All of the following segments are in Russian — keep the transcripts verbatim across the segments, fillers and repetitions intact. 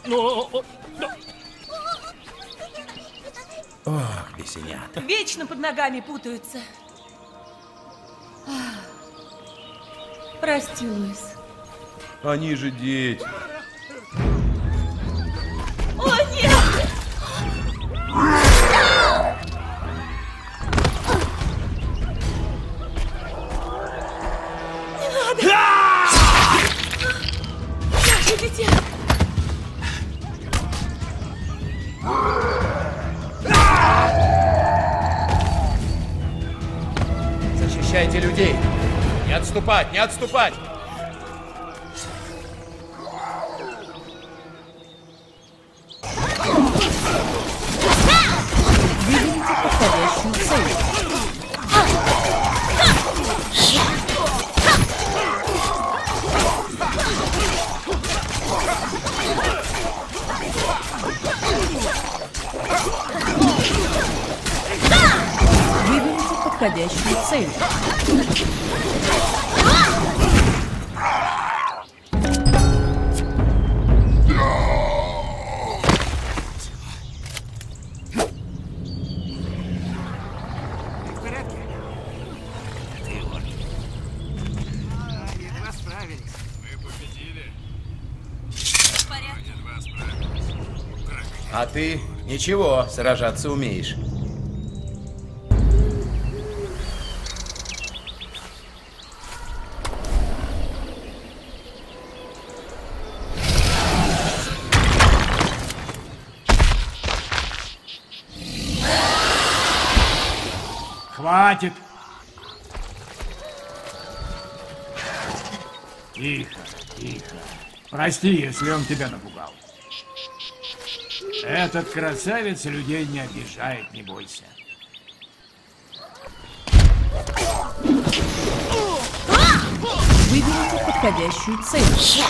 Но... но... Ох, бесенята. Вечно под ногами путаются. Прости, Луис. Они же дети. О, нет! Не надо! Идите! Защищайте людей! Не отступать, не отступать! Выберите подходящую цель. Выберите подходящую цель. А ты ничего, сражаться умеешь. Хватит! Тихо, тихо. Прости, если он тебя напугал. Этот красавец людей не обижает, не бойся. Выберите подходящую цель.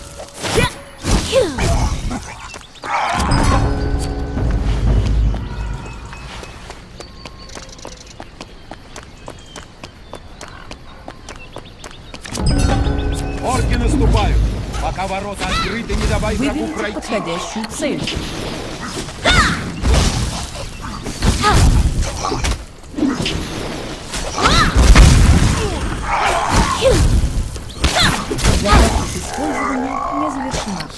Орки наступают! Пока ворота открыты, не давай врагу Выберите пройти! подходящую цель. Запись использования не завершена.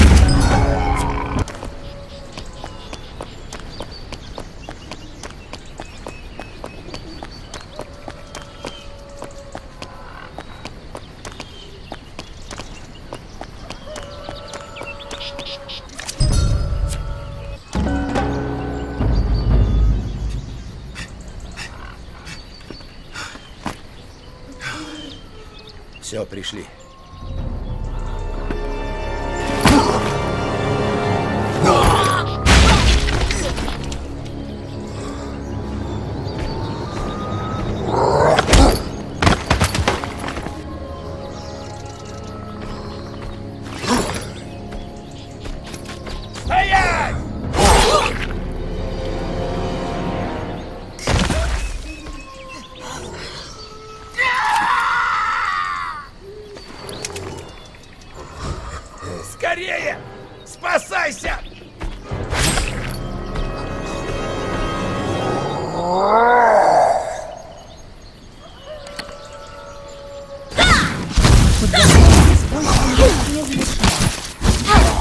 Все, пришли. Стоять! Скорее! Спасайся! Подготовка использования не завершена.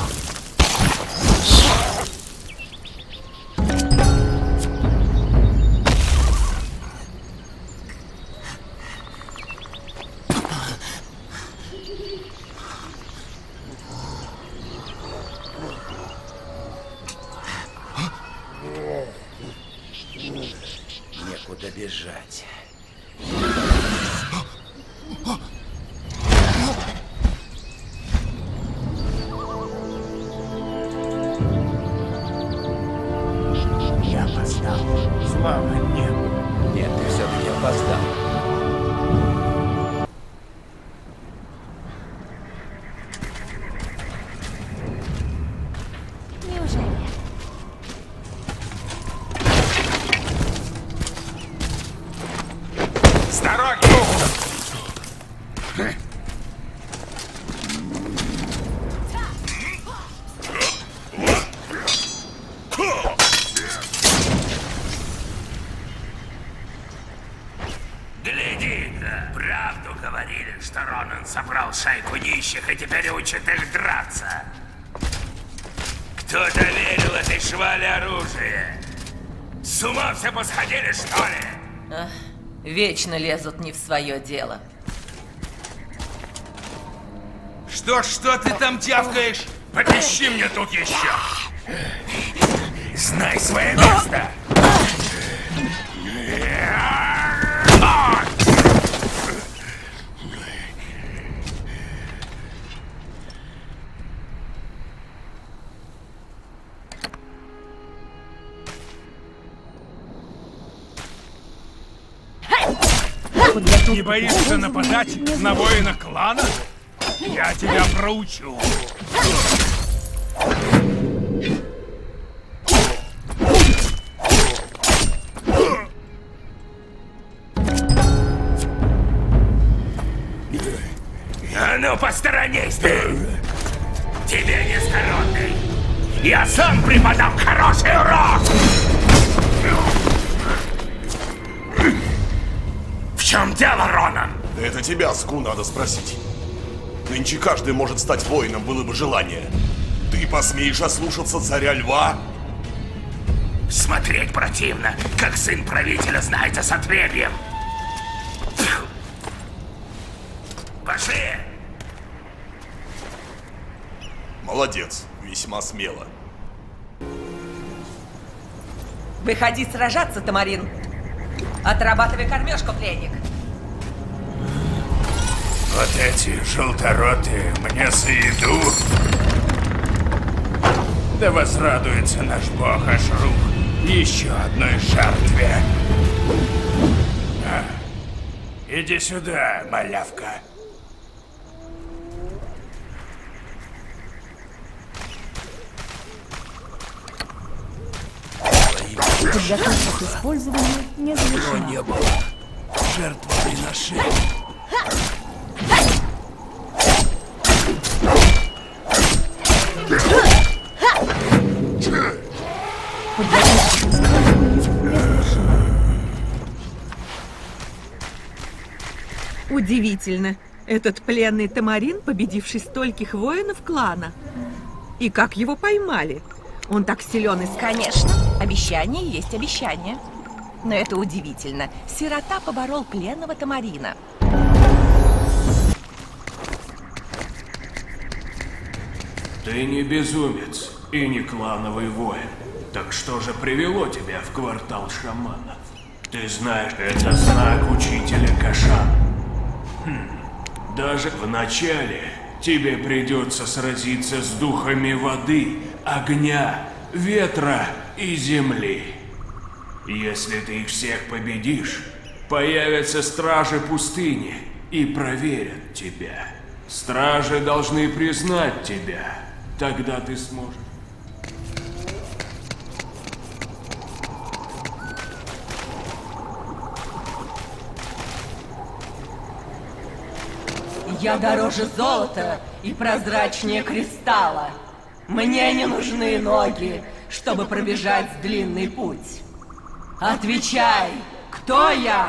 Некуда бежать. Я опоздал. Слава небу. Нет, ты все-таки опоздал. Неужели? С дороги! Ронан собрал шайку нищих и теперь учит их драться. Кто доверил этой швале оружие? С ума все посходили, что ли? Ах, вечно лезут не в свое дело. Что, что ты там тявкаешь? Попищи мне тут еще! Знай свое место! Не боишься нападать на воина клана? Я тебя проучу. А ну, посторонись ты! Тебе несторонний! Я сам преподам хороший урок! В чем дело, Ронан? Это тебя, Ску, надо спросить. Нынче каждый может стать воином, было бы желание. Ты посмеешь ослушаться царя льва? Смотреть противно, как сын правителя знается с отребьем. Пошли! Молодец, весьма смело. Выходи сражаться, Тамарин. Отрабатывай кормежку, пленник. Вот эти желторотые мне за еду. Да возрадуется наш бог Ашрух еще одной жертве. А, иди сюда, малявка. Подготовка к использованию не завершена. Не было жертвоприношения. Удивительно. Этот пленный Тамарин, победивший стольких воинов клана. И как его поймали? Он так силен и... Конечно, обещание есть обещание. Но это удивительно. Сирота поборол пленного Тамарина. Ты не безумец и не клановый воин. Так что же привело тебя в квартал шаманов? Ты знаешь, это знак учителя Кашан. Хм. Даже в начале тебе придется сразиться с духами воды, огня, ветра и земли. Если ты их всех победишь, появятся стражи пустыни и проверят тебя. Стражи должны признать тебя. Тогда ты сможешь. Я дороже золота и прозрачнее кристалла. Мне не нужны ноги, чтобы пробежать длинный путь. Отвечай, кто я?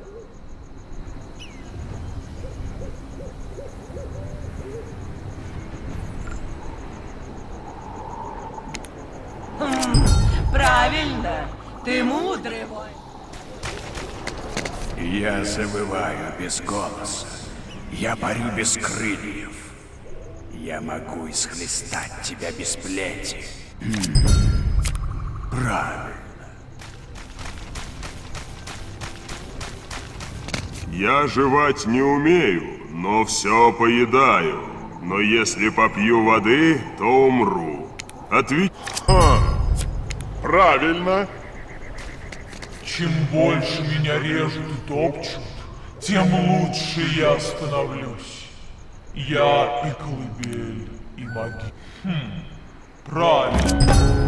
Хм, правильно, ты мудрый воин. Я забываю без голоса. Я парю без крыльев. Я могу исхлестать тебя без плети. Правильно. Я жевать не умею, но все поедаю. Но если попью воды, то умру. Ответь. Ха. Правильно. Чем больше меня режут и топчут, тем лучше я становлюсь. Я и колыбель, и магия. Хм, правильно.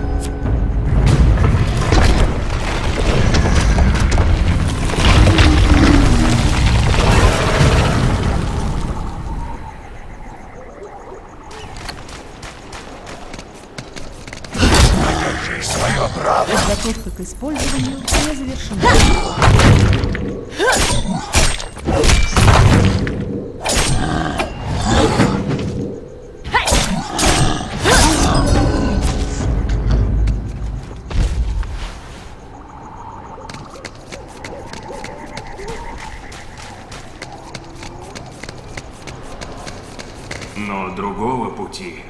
Покажи свое право. Подготовка к использованию не завершена.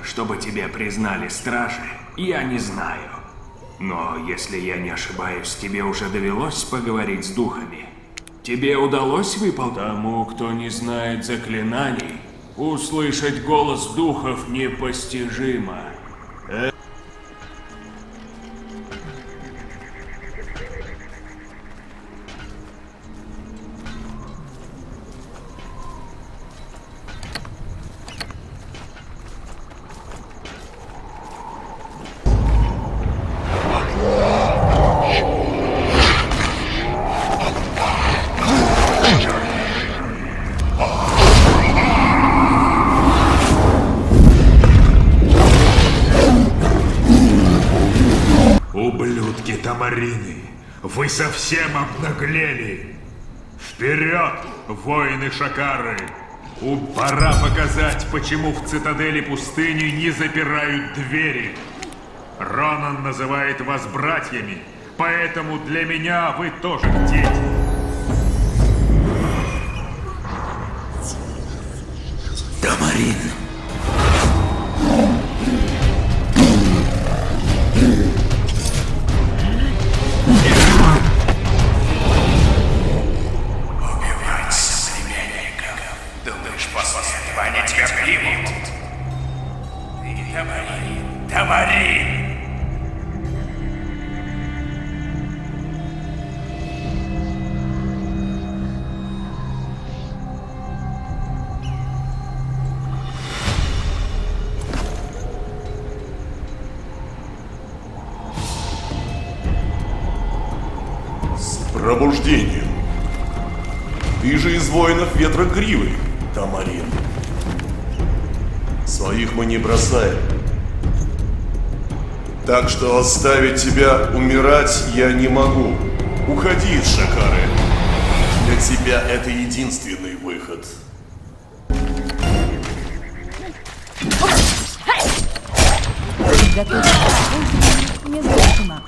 чтобы тебя признали стражи, я не знаю. Но, если я не ошибаюсь, тебе уже довелось поговорить с духами? Тебе удалось выполнить? Тому, кто не знает заклинаний, услышать голос духов непостижимо. Э... Ублюдки Тамарины, вы совсем обнаглели! Вперед, воины Шакары! У... Пора показать, почему в цитадели пустыни не запирают двери. Ронан называет вас братьями, поэтому для меня вы тоже дети. Тамарин! Убивать соплеменников. Думаешь, после этого они тебя примут? Ты Тамарин! Тамарин! Пробуждением. Ты же из воинов Ветра Гривы, Тамарин. Своих мы не бросаем. Так что оставить тебя умирать я не могу. Уходи из Шакары. Для тебя это единственный выход. Готовься к использованию независимо.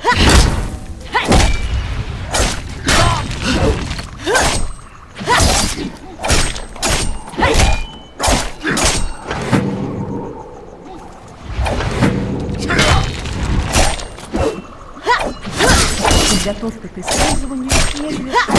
Подготовка к использованию не завершена.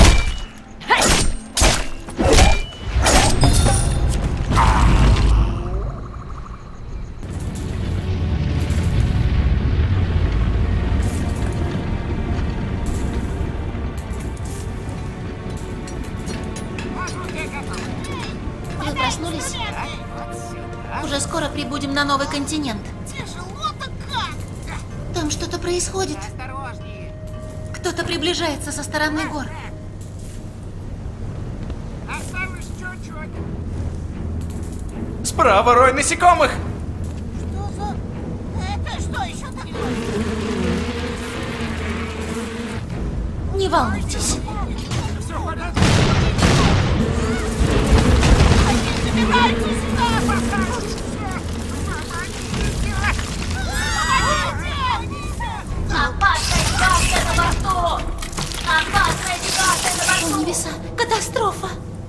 Вы проснулись? Уже скоро прибудем на новый континент. Тяжело-то как? Там что-то происходит. Кто-то приближается со стороны гор. Осталось чуть-чуть. Справа рой насекомых! Что за... Это что еще такое? Не волнуйтесь. Все в порядке. Они забираются сюда, пожалуйста. Опасная ситуация на борту! Опасная ситуация на борту! О, небеса! Катастрофа!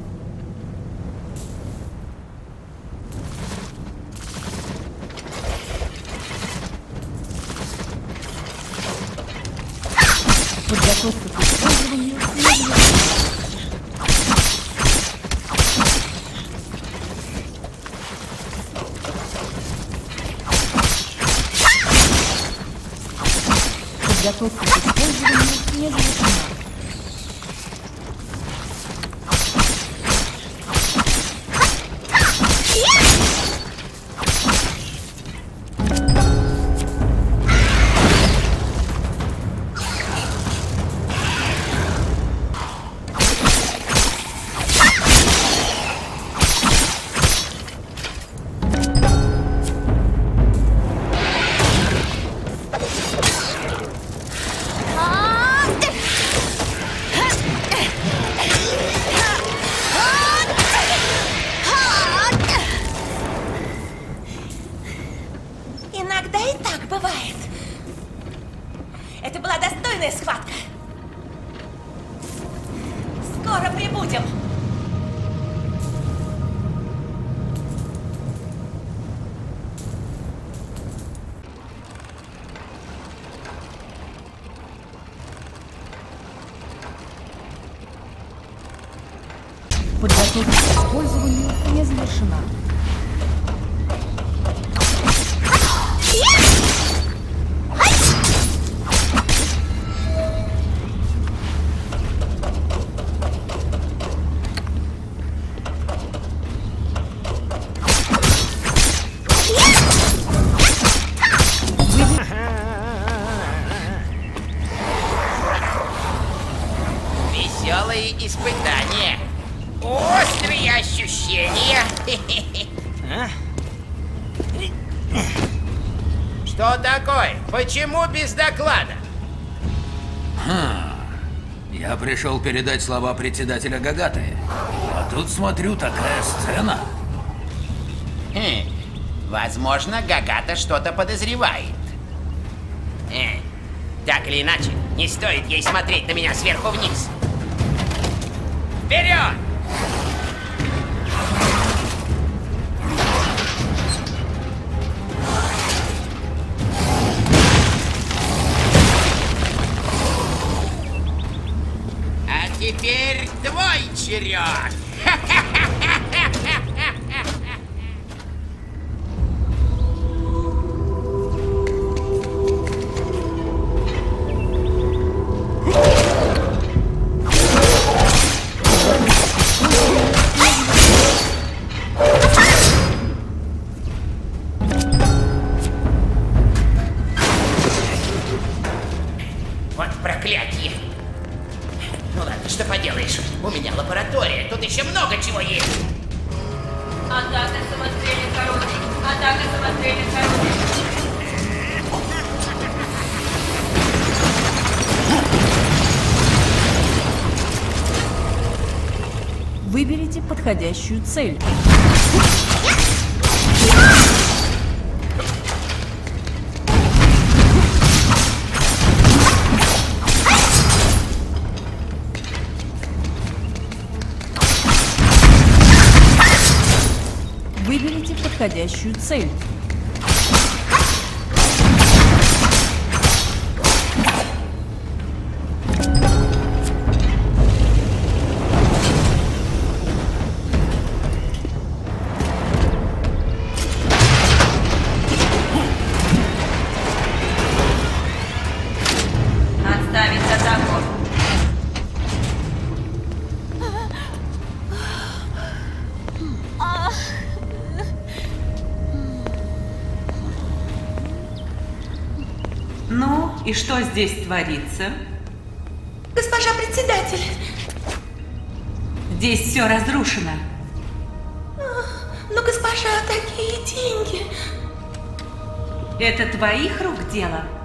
Подготовка к использованию не завершена. Подготовка к использованию не завершена. Иногда и так бывает. Это была достойная схватка. Скоро прибудем. Подготовка к использованию не завершена. Веселые испытания. Острые ощущения. Что такое? Почему без доклада? Хм. Я пришел передать слова председателя Гагаты. А тут смотрю, такая сцена. Хм. Возможно, Гагата что-то подозревает. Э. Так или иначе, не стоит ей смотреть на меня сверху вниз. Вперед! А теперь твой черед! Вот проклятие! Ну ладно, что поделаешь? У меня лаборатория, тут еще много чего есть. Атака самострельных орудий. Атака самострельных орудий. Выберите подходящую цель. Выберите подходящую цель. Отставить атаку. Ну, и что здесь творится? Госпожа председатель. Здесь все разрушено. Но, госпожа, такие деньги. Это твоих рук дело?